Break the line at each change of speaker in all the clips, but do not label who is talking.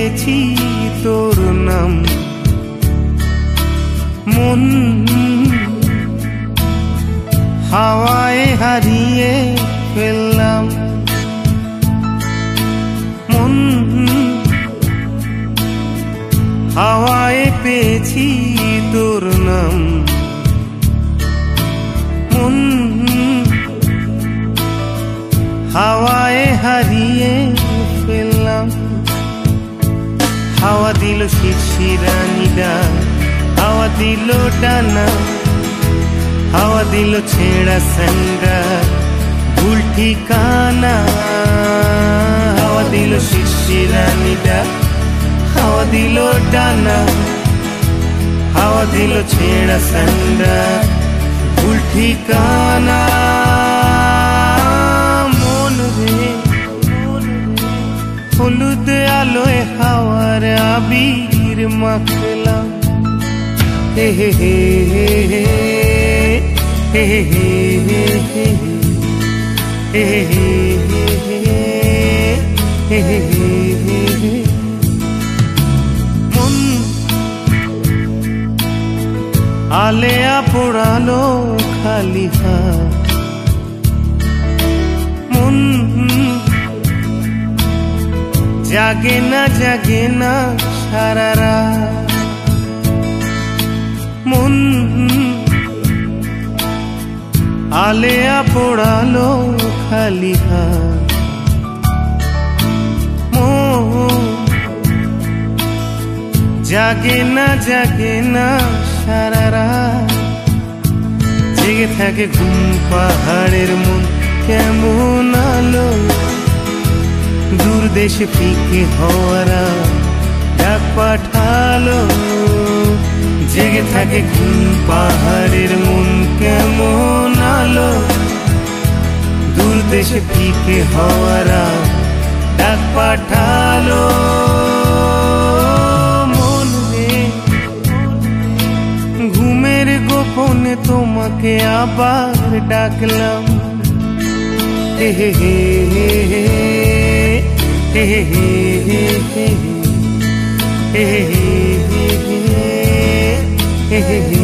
পেয়েছি তোর নাম। মন হাওয়ায় হারিয়ে ফেললাম, মন হাওয়ায় পেয়েছি তোর নাম। মন হাওয়ায় হারিয়ে ফেললাম। হাওয়া দিল শিরশিরানিডা, হাওয়া দিল ডানা, হাওয়া দিল ছেঁড়া স্যান্ডেল ভুল ঠিকানা। হাওয়া দিল শিরশিরানিডা, হাওয়া দিল ডানা, হাওয়া দিল ছেঁড়া স্যান্ডেল ভুল ঠিকানা। মন রে হলুদ আলোয় হাওয়ার আবির মাখলাম। হে হে হে হে হে হে হে হে হে হে হে। মন আলেয়া পোড়ালো খালি হাত, মন জাগে না জাগে না সারা রাত। মন আলেয়া পোড়ালো খালি হাত, মন জাগে না সারা রাত। জেগে থাকে ঘুম পাহাড়ের মন কেমন আলো, দূর দেশে ফিকে হওয়ারা ডাক পাঠালো। জেগে থাকে ঘুম পাহাড়ের মন কেমন আলো, দূর দেশে ফিকে হওয়ারা ডাক পাঠালো। মন রে ঘুমের গোপনে তোমাকে আবার ডাকলাম। হে হে হে হে হে হে হে হে হে হে হে।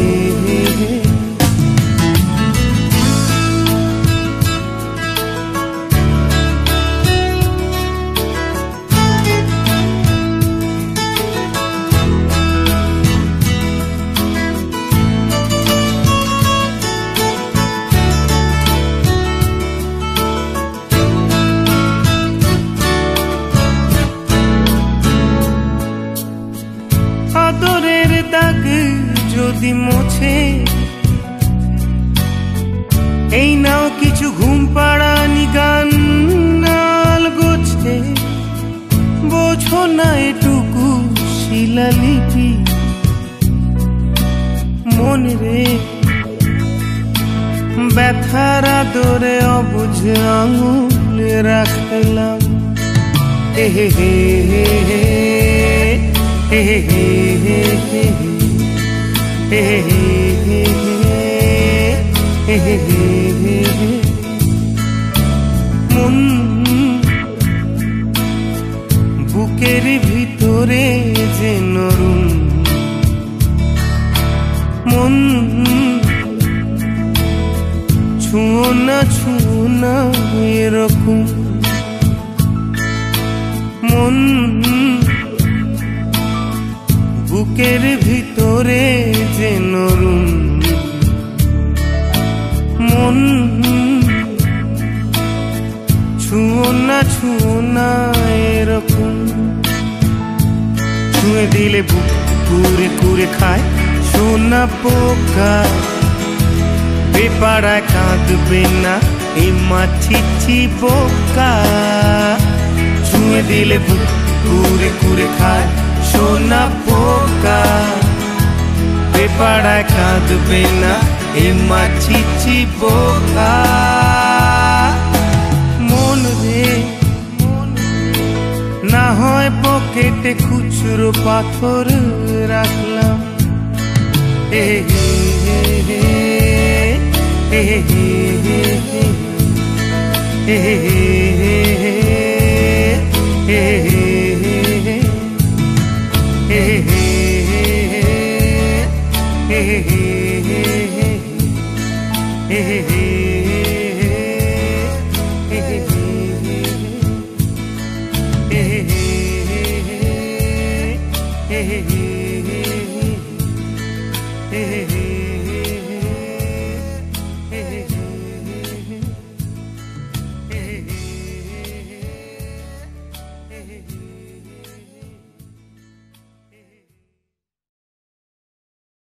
আদরের দাগ যদি মোছে, এই নাও কিছু ঘুম পাড়ানি গান নাল গোছে। বোঝো না এটুকু শিলালিপি, মন রে ব্যথার আদরে অবুঝ আঙুল রাখলাম। হে হে হে হে হে হে হে হে হে হে হে হে। মন বুকের ভিতরে যে নরুন, মন ছুঁয়ো না এরকম। মন বুকের ভিতরে যে নরুন, মন ছুঁয়ো না এরকম। ছুঁয়ে দিলে বুক কুরে কুরে খায় সোনা পোকা, বেপাড়ায় কাঁদবে না এই মাছিছি বোকা। ছুঁয়ে দিলে বুক কুরে কুরে খায় সোনা পোকা, বেপাড়ায় কাঁদবে না এই মাছিছি বোকা। মন রে না হয় পকেটে খুচরো পাথর রাখলাম। হে হে হে হে হে হে হে হে হে হে হে হে। হে হে হে হে হে হে হে